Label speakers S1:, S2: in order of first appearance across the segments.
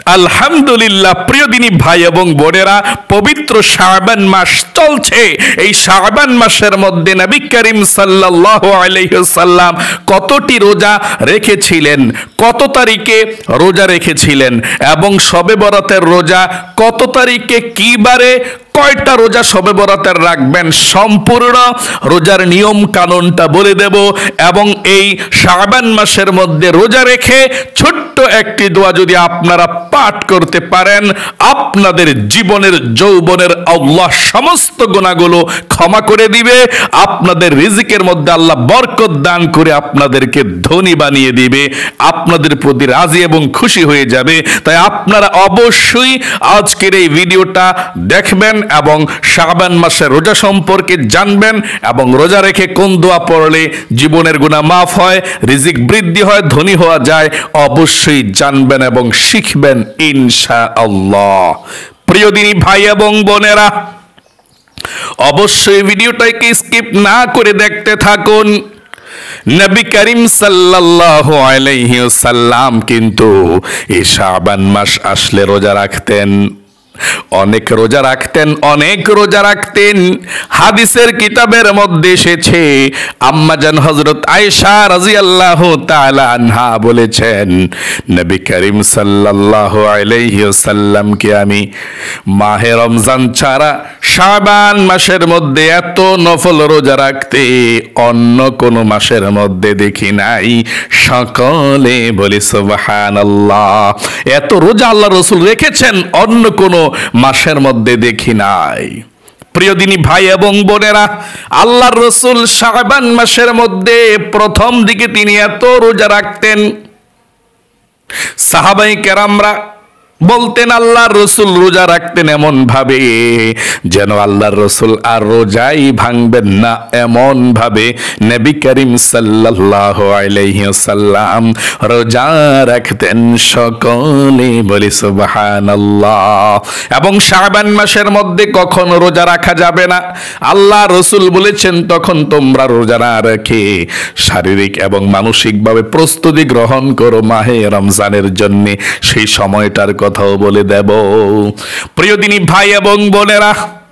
S1: আলহামদুলিল্লাহ প্রিয় দিনী ভাই এবং বোনেরা, পবিত্র শাবান মাস চলছে। এই শাবান মাসের মধ্যে নবী করিম সাল্লাল্লাহু আলাইহি ওয়াসাল্লাম কতটি রোজা রেখেছিলেন, কত তারিখে রোজা রেখেছিলেন এবং শবে বরাতের রোজা কত তারিখে, কি বারে, কয়টা রোজা শবে বরাতের রাখবেন, সম্পূর্ণ রোজার নিয়ম কানুনটা বলে দেব। এবং এই শাবান মাসের মধ্যে রোজা রেখে ছোট্ট একটি দোয়া যদি আপনারা পাঠ করতে পারেন, আপনাদের জীবনের যৌবনের আল্লাহ সমস্ত গুনাহগুলো ক্ষমা করে দিবে, আপনাদের রিজিকের মধ্যে আল্লাহ বরকত দান করে আপনাদেরকে ধনী বানিয়ে দিবে, আপনাদের প্রতি রাজি এবং খুশি হয়ে যাবে। তাই আপনারা অবশ্যই আজকের এই ভিডিওটা দেখবেন এবং শাবান মাসের রোজা সম্পর্কে জানবেন এবং রোজা রেখে কোন দোয়া পড়লে জীবনের গুনাহ মাফ হয়, রিজিক বৃদ্ধি হয়, ধনী হওয়া যায়, অবশ্যই জানবেন এবং শিখবেন ইনশাআল্লাহ। প্রিয় দিনী ভাই এবং বোনেরা, অবশ্যই ভিডিওটাকে স্কিপ না করে দেখতে থাকুন। নবী করিম সাল্লাল্লাহু আলাইহি ওয়াসাল্লাম কিন্তু এই শাবান মাস আসলে রোজা রাখতেন, অনেক রোজা রাখতেন, অনেক রোজা রাখতেন। হাদিসের কিতাবের মধ্যে এসেছে, আম্মাজান হযরত আয়েশা রাদিয়াল্লাহু তাআলা আনহা বলেছেন, নবী করিম সাল্লাল্লাহু আলাইহি ওয়াসাল্লামকে আমি মাহে রমজান ছাড়া শাবান মাসের মধ্যে এত নফল রোজা রাখতে অন্য কোন মাসের মধ্যে দেখি নাই। সকলে বলি সুবহানাল্লাহ। এত রোজা আল্লাহ রাসূল রেখেছেন, অন্য কোন মাসের মধ্যে দেখি নাই। প্রিয় দিনী ভাই এবং বোনেরা, আল্লাহর রাসূল শাবান মাসের মধ্যে প্রথম দিকে তিনি এত রোজা রাখতেন, সাহাবায়ে কেরামরা বলতেন আল্লাহর রাসূল রোজা রাখতেন এমন ভাবে যেন আল্লাহর রাসূল আর রোজাই ভাঙবেন না, এমন ভাবে নবী করিম সাল্লাল্লাহু আলাইহি ওয়াসাল্লাম রোজা রাখতেন। সকলে বলি সুবহানাল্লাহ। এবং শাবান মাসের মধ্যে কখন রোজা রাখা যাবে না, আল্লাহ রাসূল বলেছেন তখন তোমরা রোজা না রেখে শারীরিক এবং মানসিকভাবে প্রস্তুতি গ্রহণ করো মাহে রমজানের জন্য, সেই সময়টার কথাও বলে দেব। প্রিয় দিনী ভাই এবং বোনেরা,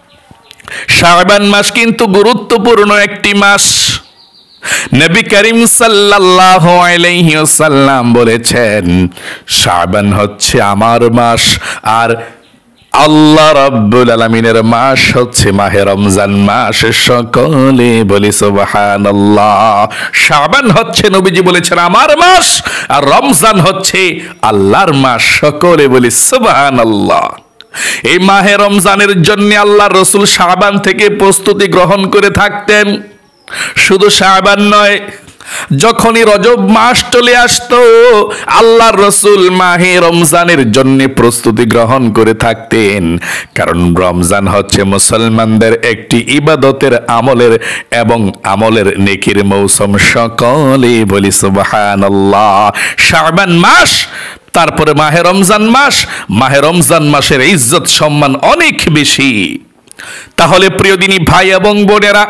S1: শাবান মাস কিন্তু গুরুত্বপূর্ণ একটি মাস। নবী করিম সাল্লাল্লাহু আলাইহি ওয়াসাল্লাম বলেছেন, শাবান হচ্ছে আমার মাস আর আল্লাহ রাব্বুল আলামিনের মাস হচ্ছে মাহে রমজান মাস। সকলে বলি সুবহানাল্লাহ। শাবান হচ্ছে নবীজি বলেছেন আমার মাস, আর রমজান হচ্ছে আল্লাহর মাস। সকলে বলি সুবহানাল্লাহ। এই মাহে রমজানের জন্য আল্লাহর রাসূল শাবান থেকে প্রস্তুতি গ্রহণ করে থাকতেন। শুধু শাবান নয়, যখনই রজব মাস চলে আসতো আল্লাহর রাসূল মাহে রমজানের জন্য প্রস্তুতি গ্রহণ করে থাকতেন। কারণ রমজান হচ্ছে মুসলমানদের একটি ইবাদতের, আমলের এবং আমলের নেকির মৌসুম। সকলে বলি সুবহানাল্লাহ। শাবান মাস, তারপরে মাহে রমজান মাস। মাহে রমজান মাসের ইজ্জত সম্মান অনেক বেশি। তাহলে প্রিয় দিনী ভাই এবং বোনেরা,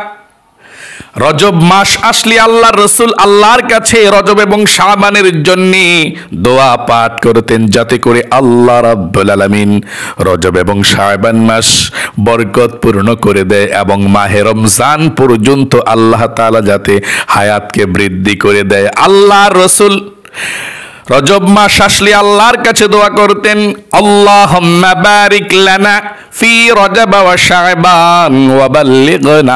S1: রজব মাস আসলে আল্লাহর রাসূল আল্লাহর কাছে রজব এবং শাবানের জন্য দোয়া পাঠ করতেন, যাতে করে আল্লাহ রাব্বুল আলামিন রজব এবং শাবান মাস বরকতপূর্ণ করে দেয় এবং মাহে রমজান পর্যন্ত আল্লাহ তাআলা যাতে হায়াতকে বৃদ্ধি করে দেয়। আল্লাহর রাসূল রজব মাস আসলে আল্লাহর কাছে দোয়া করতেন, আল্লাহুম্মা বারিক লানা ফি রজব ওয়া শাবান ওয়া বাল্লিগনা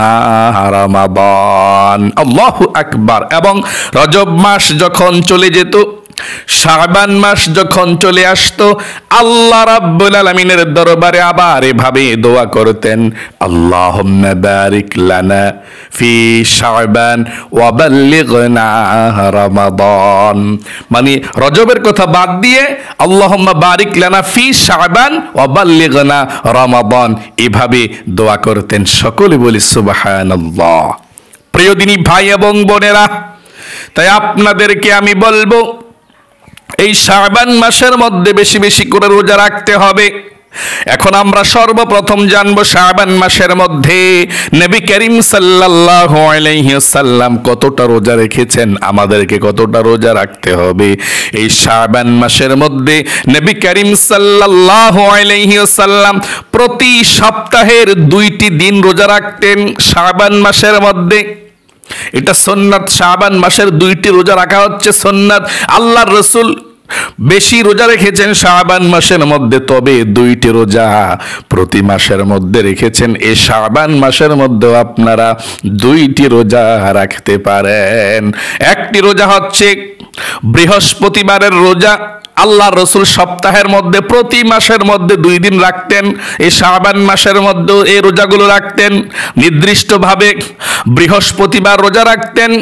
S1: রমাদান। আল্লাহু আকবার। এবং রজব মাস যখন চলে যেত, শাবান মাস যখন চলে আসতো, আল্লাহ রাব্বুল আলামিনের দরবারে আবার এভাবে দোয়া করতেন, আল্লাহুম্মা বারিক লানা ফি শাবান ওয়া বাল্লিগনা রমাদান। মানে রজবের কথা বাদ দিয়ে আল্লাহুম্মা বারিক লানা ফি শাবান ওয়া বাল্লিগনা রমাদান, এভাবে দোয়া করতেন। সকলে বলি সুবহানাল্লাহ। প্রিয় দিনী ভাই এবং বোনেরা, তাই আপনাদেরকে আমি বলবো এই শাবান মাসের মধ্যে বেশি বেশি করে রোজা রাখতে হবে। এখন আমরা সর্বপ্রথম জানবো শাবান মাসের মধ্যে নবী করিম সাল্লাল্লাহু আলাইহি ওয়াসাল্লাম কতটা রোজা রেখেছেন, আমাদেরকে কতটা রোজা রাখতে হবে। এই শাবান মাসের মধ্যে নবী করিম সাল্লাল্লাহু আলাইহি ওয়াসাল্লাম প্রতি সপ্তাহের 2টি দিন রোজা রাখতেন শাবান মাসের মধ্যে। এটা সুন্নাত, শাবান মাসের 2টি রোজা রাখা হচ্ছে সুন্নাত। আল্লাহর রাসূল বেশি রোজা রেখেছেন শাবান মাসের মধ্যে, তবে 2টি রোজা প্রতি মাসের মধ্যে রেখেছেন। এই শাবান মাসের মধ্যেও আপনারা 2টি রোজা রাখতে পারেন। একটি রোজা হচ্ছে বৃহস্পতিবারের রোজা। আল্লাহর রাসূল সপ্তাহের মধ্যে প্রতি মাসের মধ্যে 2 দিন রাখতেন। এই শাবান মাসের মধ্যে এই রোজাগুলো রাখতেন। নির্দিষ্টভাবে বৃহস্পতিবার রোজা রাখতেন,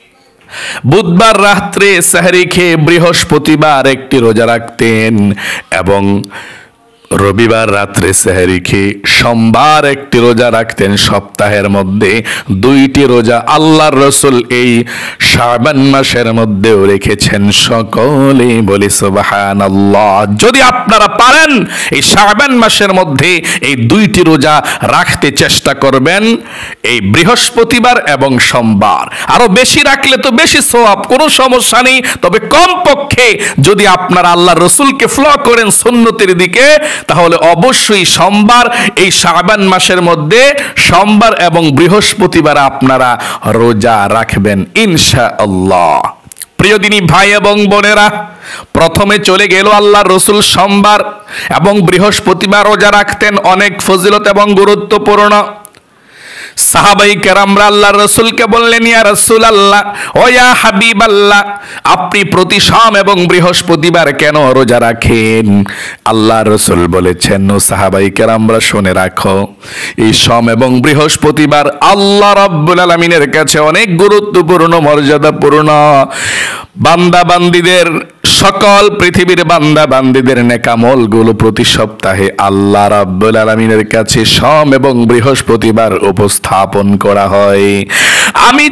S1: বুধবার রাত্রে সেহরি খেয়ে বৃহস্পতিবার একটি রোজা রাখতেন, এবং রবিবার রাত্রে সেহরি খেয়ে সোমবার একটি রোজা রাখতেন। সপ্তাহের মধ্যে 2টি রোজা আল্লাহর রাসূল এই শাবান মাসের মধ্যেও রেখেছেন। সকলে বলি সুবহানাল্লাহ। যদি আপনারা পারেন এই শাবান মাসের মধ্যে এই 2টি রোজা রাখতে চেষ্টা করবেন, এই বৃহস্পতিবার এবং সোমবার। আরো বেশি রাখলে তো বেশি সওয়াব, কোনো সমস্যা নেই, তবে কমপক্ষে যদি আপনারা আল্লাহর রাসূলকে ফলো করেন সুন্নতের দিকে, তাহলে অবশ্যই সোমবার, এই শাবান মাসের মধ্যে সোমবার এবং বৃহস্পতিবার আপনারা রোজা রাখবেন ইনশাআল্লাহ। প্রিয় দিনী ভাই এবং বোনেরা, প্রথমে চলে গেল আল্লাহর রাসূল সোমবার এবং বৃহস্পতিবার রোজা রাখতেন, অনেক ফজিলত এবং গুরুত্বপূর্ণ। সাহাবাই কেরামরা আল্লাহর রাসূলকে বললেন, ইয়া রাসূলুল্লাহ, ও ইয়া হাবিবাল্লাহ, আপনি প্রতি সোম এবং বৃহস্পতিবার কেন রোজা রাখেন? আল্লাহর রাসূল বলেছেন, ও সাহাবাই কেরামরা শুনে রাখো, এই সোম এবং বৃহস্পতিবার আল্লাহ রাব্বুল আলামিনের কাছে অনেক গুরুত্বপূর্ণ, মর্যাদাপূর্ণ। বান্দা বান্দীদের, সকল পৃথিবীর বান্দা বান্দীদের নেকামলগুলো প্রতি সপ্তাহে আল্লাহ রাব্বুল আলামিনের কাছে সোম এবং বৃহস্পতিবার উপস্থাপন করা হয়। আমি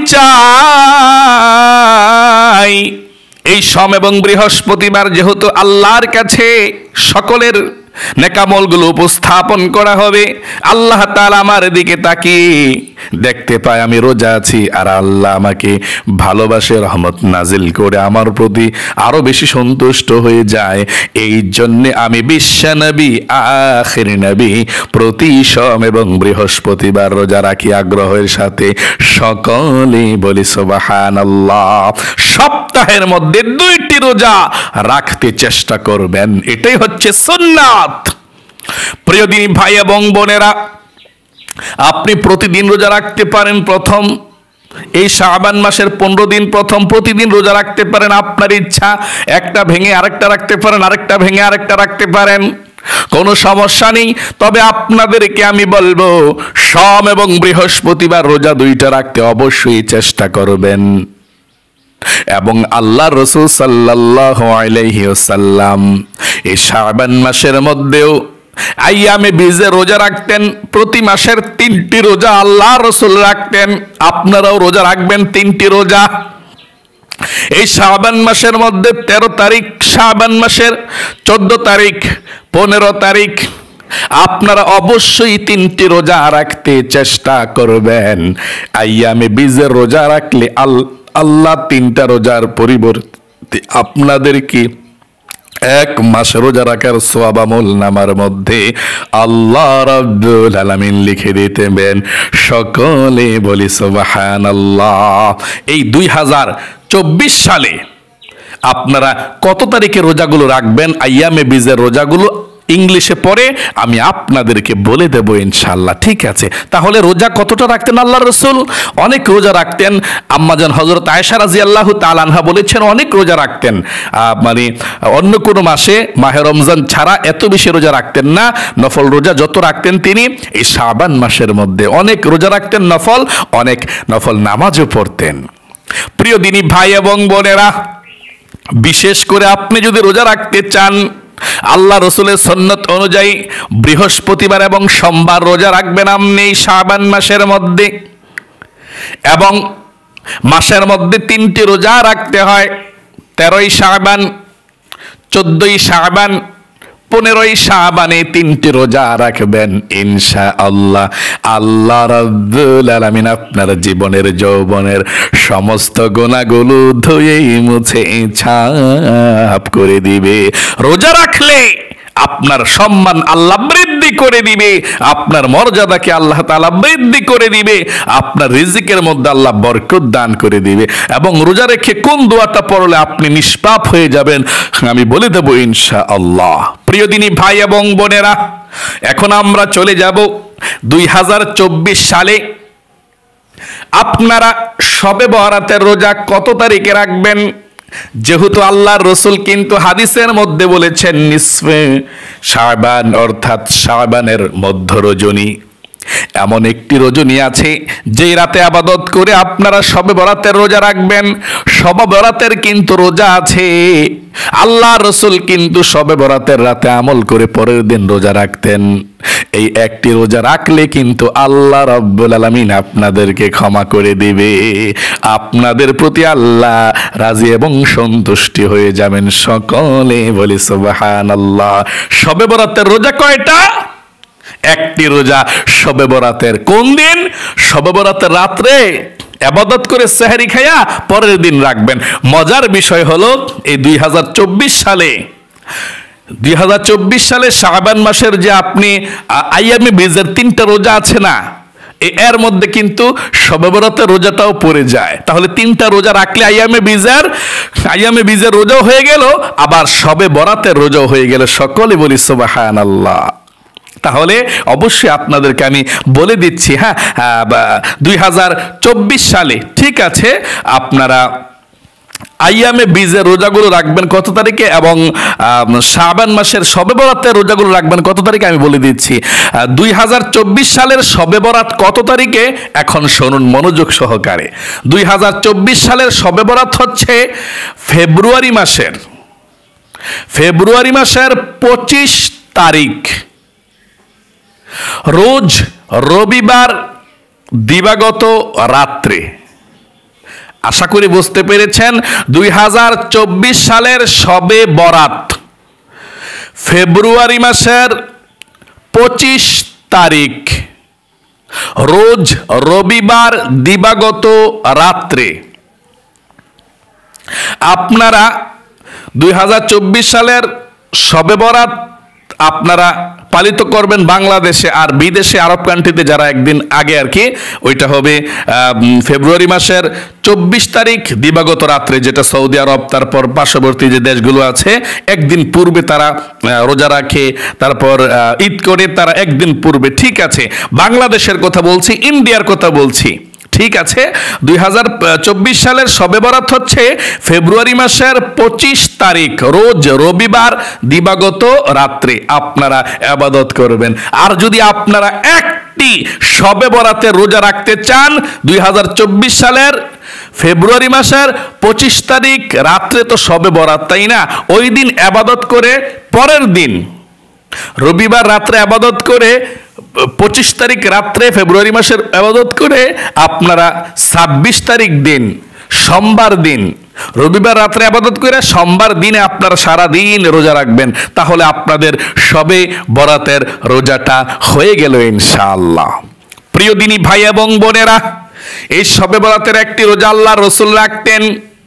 S1: চাই এই সোম এবং বৃহস্পতিবার যেহেতু আল্লাহর কাছে সকলের নেকামলগুলো উপস্থাপন করা হবে, আল্লাহ তাআলা আমার দিকে তাকিয়ে দেখতে পায় আমি রোজা আছি, আর আল্লাহ আমাকে ভালোবাসে, রহমত নাজিল করে আমার প্রতি আরো বেশি সন্তুষ্ট হয়ে যায়। এই জন্যে আমি বিশ্বনবী, আখির নবী, প্রতি সোম এবং বৃহস্পতিবার রোজা রাখি আগ্রহের সাথে। সকলে বলি সুবহানাল্লাহ। সপ্তাহের মধ্যে 2টি রোজা রাখতে চেষ্টা করবেন, এটাই হচ্ছে সুন্নাত। প্রিয় দিনী ভাই এবং বোনেরা, আপনি প্রতিদিন রোজা রাখতে পারেন। প্রথম এই শাবান মাসের 15 দিন প্রথম প্রতিদিন রোজা রাখতে পারেন, আপনার ইচ্ছা। একটা ভেঙে আরেকটা রাখতে পারেন, আরেকটা ভেঙে আরেকটা রাখতে পারেন, কোনো সমস্যা নেই। তবে আপনাদেরকে আমি বলবো, সোম এবং বৃহস্পতিবার রোজা 2টা রাখতে অবশ্যই চেষ্টা করবেন। এবং আল্লাহর রাসূল সাল্লাল্লাহু আলাইহি ওয়াসাল্লাম এই শাবান মাসের মধ্যেও আইয়ামে বীজে রোজা রাখতেন। প্রতি মাসের 3টি রোজা আল্লাহর রাসূল রাখতেন। আপনারাও রোজা রাখবেন 3টি রোজা। এই শাবান মাসের মধ্যে 13 তারিখ, শাবান মাসের 14 তারিখ, 15 তারিখ আপনারা অবশ্যই 3টি রোজা রাখতে চেষ্টা করবেন। আইয়ামে বীজের রোজা রাখলে আল্লাহ 3টা রোজার পরিবর্তে আপনাদেরকে 1 মাস রোজা রাখার সওয়াব আমল নামার মধ্যে আল্লাহ রাব্বুল আলামিন লিখে দিতেন। সকলে বলি সুবহানাল্লাহ। এই 2024 সালে আপনারা কত তারিখে রোজাগুলো রাখবেন, আইয়ামে বীজের রোজাগুলো ইংলিশে পড়ে আমি আপনাদেরকে বলে দেব ইনশাআল্লাহ। ঠিক আছে, তাহলে রোজা কতটা রাখতেন আল্লাহর রাসূল? অনেক রোজা রাখতেন। আম্মাজান হযরত আয়েশা রাদিয়াল্লাহু তাআলা আনহা বলেছেন অনেক রোজা রাখতেন। মানে অন্য কোনো মাসে, মাহে রমজান ছাড়া এত বেশি রোজা রাখতেন না। নফল রোজা যত রাখতেন তিনি এই শাবান মাসের মধ্যে অনেক রোজা রাখতেন, নফল, অনেক নফল নামাজও পড়তেন। প্রিয় দিনী ভাই এবং বোনেরা, বিশেষ করে আপনি যদি রোজা রাখতে চান, আল্লাহ রসুলের সুন্নত অনুযায়ী বৃহস্পতিবার এবং সোমবার রোজা রাখবেন আপনি শাবান মাসের মধ্যে। এবং মাসের মধ্যে 3টি রোজা রাখতে হয়, 13ই শাবান, 14ই শাবান, 15ই শাবানে 3টি রোজা রাখবেন, ইনশাআল্লাহ আল্লাহ রাব্বুল আলামিন আপনার জীবনের যৌবনের সমস্ত গুনাহগুলো ধুয়ে মুছে ছাপ করে দিবে। রোজা রাখলে আপনার সম্মান আল্লাহ বৃদ্ধি করে দিবে, আপনার মর্যাদাকে আল্লাহ তাআলা বৃদ্ধি করে দিবে, আপনার রিজিকের মধ্যে আল্লাহ বরকত দান করে দিবে। এবং রোজা রেখে কোন দোয়াটা পড়লে আপনি নিষ্পাপ হয়ে যাবেন আমি বলে দেব ইনশাআল্লাহ। প্রিয় দিনী ভাই এবং বোনেরা, এখন আমরা চলে যাব 2024 সালে। আপনারা শবে বরাতের রোজা কত তারিখে রাখবেন? যেহেতু আল্লাহর রাসূল কিন্তু হাদিসের মধ্যে বলেছেন নিসফে শাবান, অর্থাৎ শাবানের মধ্য রজনী। এমন একটি রজনী আছে যে রাতে ইবাদত করে আপনারা শবে বরাতের রোজা রাখবেন। শবে বরাতের কিন্তু রোজা আছে, আল্লাহর রাসূল কিন্তু শবে বরাতের রাতে আমল করে পরের দিন রোজা রাখতেন। এই একটি রোজা রাখলে কিন্তু আল্লাহ রাব্বুল আলামিন আপনাদেরকে ক্ষমা করে দিবে, আপনাদের প্রতি আল্লাহ রাজি এবং সন্তুষ্টি হয়ে যাবেন। সকলে বলি সুবহানাল্লাহ। শবে বরাতের রোজা কয়টা? একটি রোজা শবে বরাতের। কোন দিন? শবে বরাতের রাত্রে ইবাদত করে সেহরি খায়া পরের দিন রাখবেন। মজার বিষয় হলো এই 2024 সালে শাবান মাসের যে আপনি আইয়ামে বীজের 3টা রোজা আছে না, এর মধ্যে কিন্তু শবে বরাতের রোজাটাও পড়ে যায়। তাহলে 3টা রোজা রাখলে আইয়ামে বীজের রোজাও হয়ে গেল, আবার শবে বরাতের রোজাও হয়ে গেল। সকলে বলি সুবহানাল্লাহ। তাহলে অবশ্যই আপনাদেরকে আমি বলে দিচ্ছি, 2024 সালে ঠিক আছে আপনারা আইয়ামে বীজের রোজাগুলো রাখবেন কত তারিখে, এবং শাবান মাসের শবে বরাতের রোজাগুলো রাখবেন কত তারিখে আমি বলে দিচ্ছি। 2024 সালের শবে বরাত কত তারিখে? এখন শুনুন মনোযোগ সহকারে। 2024 সালের শবে বরাত হচ্ছে ফেব্রুয়ারি মাসের 25 তারিখ, রোজ রবিবার দিবাগত রাত্রে। আশা করি বুঝতে পেরেছেন। 2024 সালের শবে বরাত ফেব্রুয়ারি মাসের 25 তারিখ, রোজ রবিবার দিবাগত রাত্রে। আপনারা 2024 সালের শবে বরাত আপনারা পালিত করবেন বাংলাদেশে, আর বিদেশে আরব কান্ট্রিতে যারা একদিন আগে আর কি, ওইটা হবে ফেব্রুয়ারি মাসের 24 তারিখ দিবাগত রাত্রে, যেটা সৌদি আরব তারপর পার্শ্ববর্তী যে দেশগুলো আছে একদিন পূর্বে তারা রোজা রাখে, তারপর ঈদ করে তারা একদিন পূর্বে। ঠিক আছে, বাংলাদেশের কথা বলছি, ইন্ডিয়ার কথা বলছি। ঠিক আছে, 2024 সালের শবে বরাত হচ্ছে ফেব্রুয়ারি মাসের 25 তারিখ, রোজ রবিবার দিবাগত রাত্রে আপনারা ইবাদত করবেন। আর যদি আপনারা একটি শবে বরাতে রোজা রাখতে চান 2024 সালের ফেব্রুয়ারি মাসের 25 তারিখ রাত্রে, তো শবে বরাত তাই না, ওই দিন ইবাদত করে পরের দিন রবিবার রাত্রে ইবাদত করে 25 তারিখ রাত্রে ফেব্রুয়ারি মাসের ইবাদত করে আপনারা 26 তারিখ দিন সোমবার দিন রবিবার রাত্রে ইবাদত করে সোমবার দিনে আপনারা সারা দিন রোজা রাখবেন। তাহলে আপনাদের শবে বরাতের রোজাটা হয়ে গেল ইনশাআল্লাহ। প্রিয় দিনী ভাই এবং বোনেরা, এই শবে বরাতের একটি রোজা আল্লাহর রাসূল রাখতেন,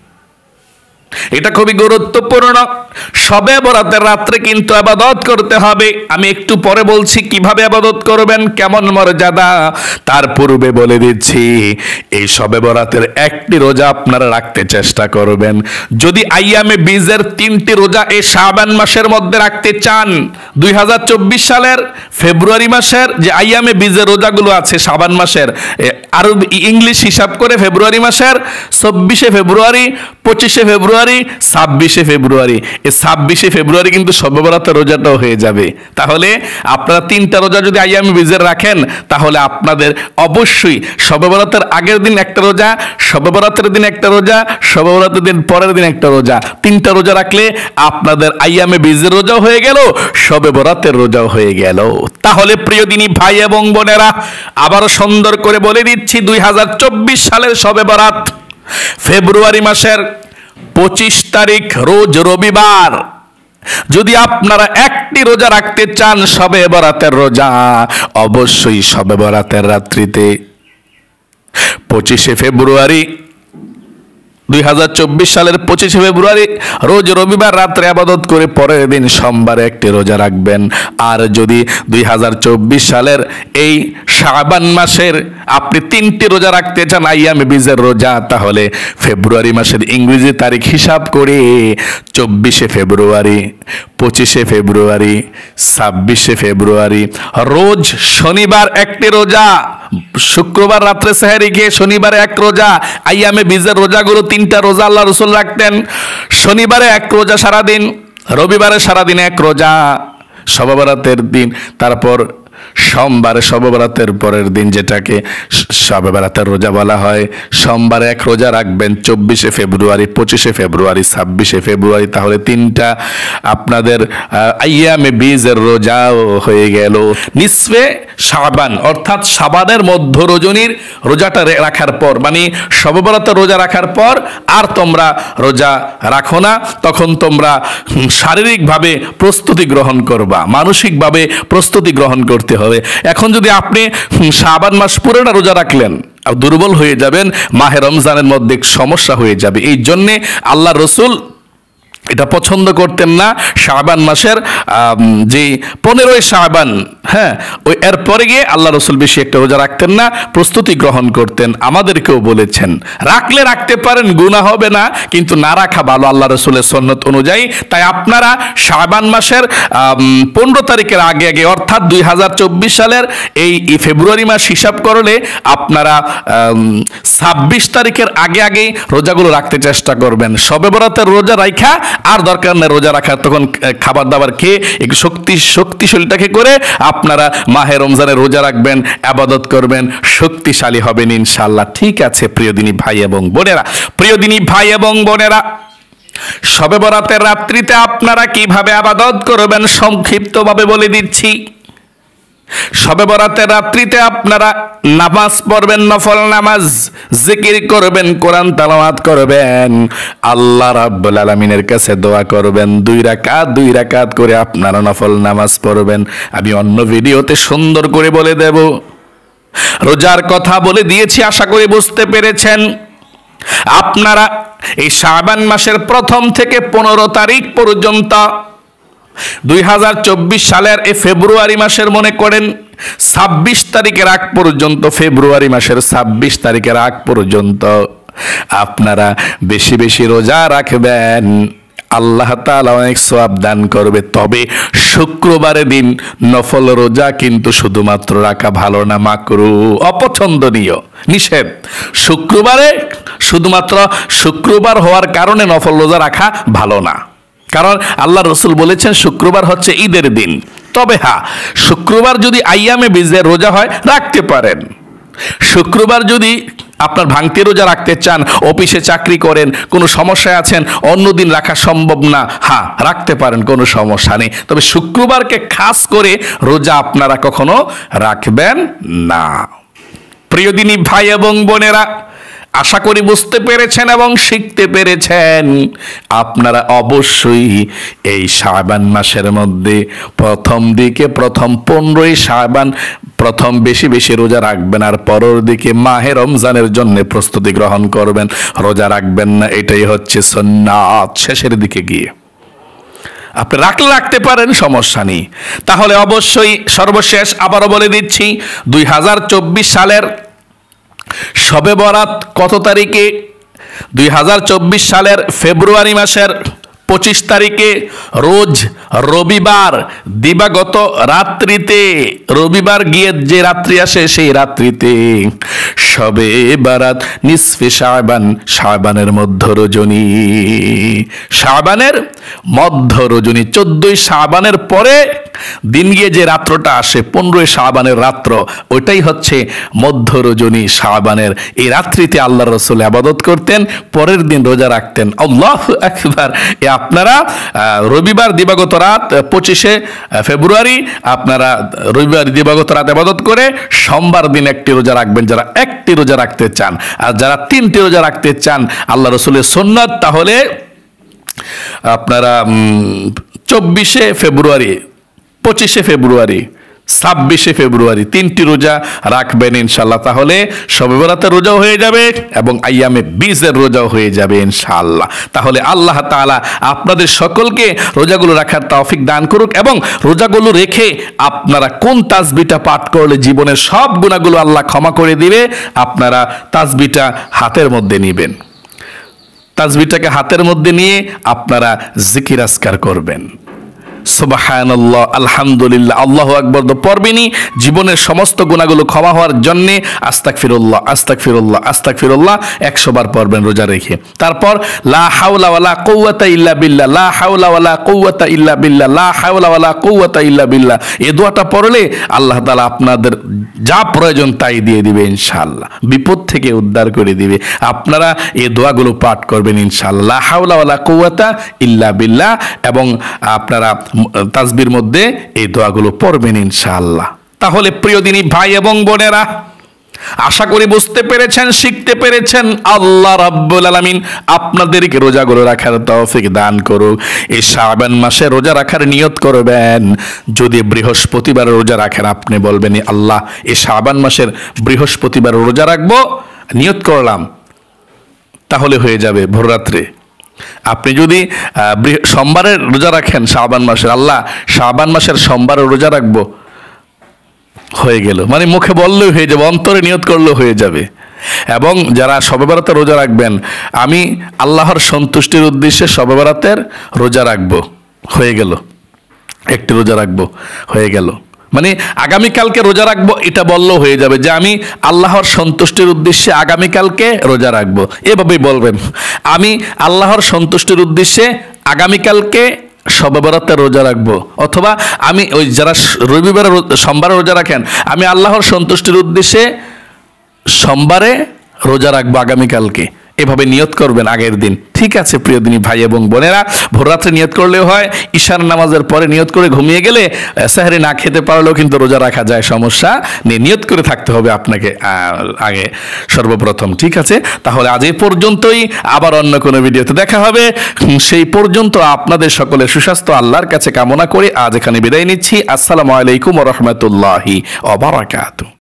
S1: এটা খুবই গুরুত্বপূর্ণ। শবে বরাতের রাত্রে কিন্তু ইবাদত করতে হবে। আমি একটু পরে বলছি কিভাবে ইবাদত করবেন, কেমন মর্যাদা, তার পূর্বে বলে দিচ্ছি এই শবে বরাতের একটি রোজা আপনারা রাখতে চেষ্টা করবেন। যদি আইয়ামে বীজের 3টি রোজা এই শাবান মাসের মধ্যে রাখতে চান, 2024 সালের ফেব্রুয়ারি মাসের যে আইয়ামে বীজের রোজাগুলো আছে শাবান মাসের, আরব ইংলিশ হিসাব করে ফেব্রুয়ারি মাসের 24 ফেব্রুয়ারি, 25 ফেব্রুয়ারি, 26 ফেব্রুয়ারি, এই 26 ফেব্রুয়ারি কিন্তু শবে বরাতের রোজাটাও হয়ে যাবে। তাহলে আপনারা 3টা রোজা যদি আইয়ামে বীজের রাখেন, তাহলে আপনাদের অবশ্যই শবে বরাতের আগের দিন একটা রোজা, শবে বরাতের দিন একটা রোজা, শবে বরাতের দিন পরের দিন একটা রোজা, 3টা রোজা রাখলে আপনাদের আইয়ামে বীজের রোজাও হয়ে গেল, শবে বরাতের রোজাও হয়ে গেল। তাহলে প্রিয় দিনী ভাই এবং বোনেরা, আবারও সুন্দর করে বলে দিচ্ছি 2024 সালের শবে বরাত ফেব্রুয়ারি মাসের 25 তারিখ, রোজ রবিবার যদি আপনারা একটি রোজা রাখতে চান শবে বরাতের রোজা, অবশ্যই শবে বরাতের রাত্রিতে 25শে ফেব্রুয়ারি 2024 সালের 25শে ফেব্রুয়ারি রোজ রবিবার রাত্রে ইবাদত করে পরের দিন সোমবারে একটি রোজা রাখবেন। আর যদি 2024 সালের এই শাবান মাসের আপনি 3টি রোজা রাখতে চান আইয়ামে বীজের রোজা, তাহলে ফেব্রুয়ারি মাসের ইংরেজি তারিখ হিসাব করে 24শে ফেব্রুয়ারি, 25শে ফেব্রুয়ারি, 26শে ফেব্রুয়ারি রোজ শনিবার একটি রোজা, শুক্রবার রাত্রে সেহরি খেয়ে শনিবারে এক রোজা। আইয়ামে বীজের রোজাগুলো 3টা রোজা আল্লাহ রসুল রাখতেন। শনিবারে এক রোজা সারাদিন, রবিবারে সারাদিন এক রোজা, শবে বরাতের দিন, তারপর সোমবারে শবে বরাতের পরের দিন যেটাকে শবে বরাতের রোজা বলা হয়, সোমবারে এক রোজা রাখবেন 24শে ফেব্রুয়ারি, 25শে ফেব্রুয়ারি, 26শে ফেব্রুয়ারি। তাহলে 3টা আপনাদের আইয়ামে বীজের রোজাও হয়ে গেল। নিসফে শাবান অর্থাৎ শাবানের মধ্য রজনীর রোজাটা রাখার পর, মানে শবে বরাতের রোজা রাখার পর আর তোমরা রোজা রাখো না, তখন তোমরা শারীরিকভাবে প্রস্তুতি গ্রহণ করবা, মানসিকভাবে প্রস্তুতি গ্রহণ করতে হবে। এখন যদি আপনি শাবান মাস পুরোটা রোজা রাখলেন, দুর্বল হয়ে যাবেন, মাহে রমজানের মধ্যে সমস্যা হয়ে যাবে। এই জন্যে আল্লাহ রসুল এটা পছন্দ করতেন না। শাবান মাসের যে 15ই শাবান, হ্যাঁ, ওই এরপরে গিয়ে আল্লাহ রসুল বেশি একটা রোজা রাখতেন না, প্রস্তুতি গ্রহণ করতেন। আমাদেরকেও বলেছেন রাখলে রাখতে পারেন, গুনাহ হবে না, কিন্তু না রাখা ভালো আল্লাহ রসুলের সুন্নত অনুযায়ী। তাই আপনারা শাবান মাসের 15 তারিখের আগে আগে, অর্থাৎ 2024 সালের এই ফেব্রুয়ারি মাস হিসাব করলে আপনারা 26 তারিখের আগে আগে রোজাগুলো রাখতে চেষ্টা করবেন। শবে বরাতের রোজা রাখা আর দরকার নেই রোজা রাখার, তখন খাবার দাবার খেয়ে একটু শক্তিশালীটাকে করে আপনারা মাহে রমজানে রোজা রাখবেন, ইবাদত করবেন, শক্তিশালী হবেন ইনশাআল্লাহ। ঠিক আছে প্রিয় দিনী ভাই এবং বোনেরা, প্রিয় দিনী ভাই এবং বোনেরা, শবে বরাতের রাত্রিতে আপনারা কিভাবে ইবাদত করবেন সংক্ষিপ্তভাবে বলে দিচ্ছি। শবে বরাতের রাত্রিতে আপনারা নামাজ পড়বেন, নফল নামাজ, জিকির করবেন, কোরআন তেলাওয়াত করবেন, আল্লাহ রাব্বুল আলামিনের কাছে দোয়া করবেন। 2 রাকাত করে আপনারা নফল নামাজ পড়বেন। আমি অন্য ভিডিওতে সুন্দর করে বলে দেব। রোজার কথা বলে দিয়েছি, আশা করি বুঝতে পেরেছেন। আপনারা এই শাবান মাসের 1ম থেকে 15 তারিখ পর্যন্ত 2024 সালের এই ফেব্রুয়ারি মাসের মনে করেন 26 তারিখের আগ পর্যন্ত, ফেব্রুয়ারি মাসের 26 তারিখের আগ পর্যন্ত আপনারা বেশি বেশি রোজা রাখবেন, আল্লাহ তাআলা অনেক সওয়াব দান করবে। তবে শুক্রবারের দিন নফল রোজা কিন্তু শুধুমাত্র রাখা ভালো না, মাকরুহ, অপছন্দনীয়, নিষেধ। শুক্রবারে শুধুমাত্র শুক্রবার হওয়ার কারণে নফল রোজা রাখা ভালো না, কারণ আল্লাহ রসুল বলেছেন শুক্রবার হচ্ছে ঈদের দিন। তবে হ্যাঁ, শুক্রবার যদি আইয়ামে বীজের রোজা হয় রাখতে পারেন। শুক্রবার যদি আপনার ভাঙতি রোজা রাখতে চান, অফিসে চাকরি করেন, কোনো সমস্যায় আছেন, অন্য দিন রাখা সম্ভব না, হ্যাঁ রাখতে পারেন, কোনো সমস্যা নেই। তবে শুক্রবারকে খাস করে রোজা আপনারা কখনো রাখবেন না। প্রিয় দিনী ভাই এবং বোনেরা, আশা করি বুঝতে পেরেছেন এবং শিখতে পেরেছেন। আপনারা অবশ্যই এই শাবান মাসের মধ্যে প্রথম দিকে, প্রথম 15ই শাবান প্রথম বেশি বেশি রোজা রাখবেন, আর পরের দিকে মাহে রমজানের জন্য প্রস্তুতি গ্রহণ করবেন, রোজা রাখবেন না। এটাই হচ্ছে সুন্নাত। শেষের দিকে গিয়ে আপনি রাখলে রাখতে পারেন, সমস্যা নেই। তাহলে অবশ্যই সর্বশেষ আবারও বলে দিচ্ছি, 2024 সালের শবে বরাত কত তারিখে? 2024 সালের ফেব্রুয়ারি মাসের 25 তারিখে রোজ রবিবার দিবাগত রাত্রিতে, রবিবার গিয়ে যে রাত্রি আসে সেই রাত্রিতে শবে বারাত নিসফে শাবান, শাবানের মধ্য রজনী, শাবানের মধ্য রজনী, 14ই শাবানের পরে দিন গিয়ে যে রাত্রটা আসে 15ই শাবানের রাত্র, ওইটাই হচ্ছে মধ্য রজনী শাবানের। এই রাত্রিতে আল্লাহ রসুল ইবাদত করতেন, পরের দিন রোজা রাখতেন। আল্লাহু আকবার। আপনারা রবিবার দিবাগত রাত 25শে ফেব্রুয়ারি আপনারা রবিবার দিবাগত রাত ইবাদত করে সোমবার দিন একটি রোজা রাখবেন, যারা একটি রোজা রাখতে চান। আর যারা 3টি রোজা রাখতে চান আল্লাহ রসুলের সুন্নাত, তাহলে আপনারা 24শে ফেব্রুয়ারি, 25শে ফেব্রুয়ারি, 26শে ফেব্রুয়ারি 3টি রোজা রাখবেন ইনশাআল্লাহ। তাহলে শবে বরাতের রোজাও হয়ে যাবে এবং আইয়ামে বীজের রোজাও হয়ে যাবে ইনশাআল্লাহ। তাহলে আল্লাহ তাআলা আপনাদের সকলকে রোজাগুলো রাখার তৌফিক দান করুক এবং রোজাগুলো রেখে আপনারা কোন তাসবিহটা পাঠ করলে জীবনের সব গুনাহগুলো আল্লাহ ক্ষমা করে দিবে, আপনারা তাসবিহটা হাতের মধ্যে নেবেন। তাসবিহটাকে হাতের মধ্যে নিয়ে আপনারা জিকির আজকার করবেন। সুবহানাল্লাহ, আলহামদুলিল্লাহ, আল্লাহু আকবার তো পড়বেনই। জীবনের সমস্ত গুনাহগুলো ক্ষমা হওয়ার জন্যে আস্তাগফিরুল্লাহ, আস্তাগফিরুল্লাহ, আস্তাগফিরুল্লাহ 100 বার পড়বেন রোজা রেখে। তারপর লা হাওলা ওয়ালা কুওয়াতা ইল্লা বিল্লাহ, লা হাওলা ওয়ালা কুওয়াতা ইল্লা বিল্লাহ, লা হাওলা ওয়ালা কুওয়াতা ইল্লা বিল্লাহ। এই দোয়াটা পড়লে আল্লাহ তাআলা আপনাদের যা প্রয়োজন তাই দিয়ে দিবে ইনশাআল্লাহ, বিপদ থেকে উদ্ধার করে দিবে। আপনারা এই দোয়াগুলো পাঠ করবেন ইনশাআল্লাহ, লা হাওলা ওয়ালা কুওয়াতা ইল্লা বিল্লাহ, এবং আপনারা তাসবির মধ্যে এই দোয়াগুলো পড়বেন ইনশাআল্লাহ। তাহলে প্রিয় দিনী ভাই এবং বোনেরা, আশা করি বুঝতে পেরেছেন, শিখতে পেরেছেন। আল্লাহ রাব্বুল আলামিন আপনাদেরকে রোজাগুলো রাখার তৌফিক দান করুক। এই শাবান মাসে রোজা রাখার নিয়ত করবেন। যদি বৃহস্পতিবার রোজা রাখেন, আপনি বলবেন আল্লাহ এই শাবান মাসের বৃহস্পতিবার রোজা রাখবো, নিয়ত করলাম, তাহলে হয়ে যাবে ভোররাত্রে। আপনি যদি সোমবারের রোজা রাখেন শাবান মাসের, আল্লাহ শাবান মাসের সোমবারে রোজা রাখবো, হয়ে গেল। মানে মুখে বললেও হয়ে যাবে, অন্তরে নিয়ত করলেও হয়ে যাবে। এবং যারা শবে বরাতের রোজা রাখবেন, আমি আল্লাহর সন্তুষ্টির উদ্দেশ্যে শবে বরাতের রোজা রাখবো, হয়ে গেল। একটি রোজা রাখবো, হয়ে গেল। মানে আগামীকালকে রোজা রাখবো এটা বললেও হয়ে যাবে যে আমি আল্লাহর সন্তুষ্টির উদ্দেশ্যে আগামীকালকে রোজা রাখবো, এভাবেই বলবেন। আমি আল্লাহর সন্তুষ্টির উদ্দেশ্যে আগামীকালকে শবে বরাতে রোজা রাখবো, অথবা আমি ওই যারা রবিবারে সোমবারে রোজা রাখেন, আমি আল্লাহর সন্তুষ্টির উদ্দেশ্যে সোমবারে রোজা রাখবো আগামীকালকে, এভাবে নিয়ত করবেন আগের দিন। ঠিক আছে প্রিয় দিনী ভাই এবং বোনেরা, ভোররাত্রে নিয়ত করলেও হয়, ঈশার নামাজের পরে নিয়ত করে ঘুমিয়ে গেলে সেহরি না খেতে পারলেও কিন্তু রোজা রাখা যায়, সমস্যা নেই। নিয়ত করে থাকতে হবে আপনাকে আগে সর্বপ্রথম। ঠিক আছে, তাহলে আজ এই পর্যন্তই, আবার অন্য কোনো ভিডিওতে দেখা হবে। সেই পর্যন্ত আপনাদের সকলের সুস্বাস্থ্য আল্লাহর কাছে কামনা করে আজ এখানে বিদায় নিচ্ছি। আসসালামু আলাইকুম ওয়া রাহমাতুল্লাহি ওয়া বারাকাতুহু।